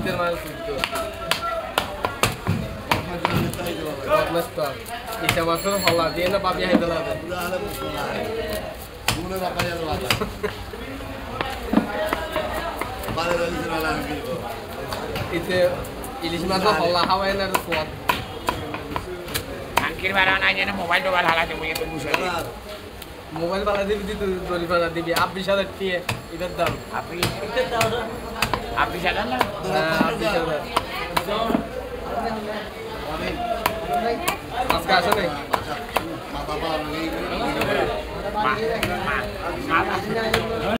শীতের মাছ শুদ্ধ মস্ত ইচ্ছা মাছ হল্লা দিয়ে না পাবি হাইতে লাগে ইতে ইলিশ মাছ হল্লা খাওয়াই না সোয়াদ আঙ্কির বারা নাই জানে মোবাইল টোবাইল হালা দেবো এত বুঝে মোবাইল বালা দিবি তুই দড়ি বালা দিবি 20,000 টাকা এটার দাম আপনি জানেন না 20,000 আজকে আসো নাই মা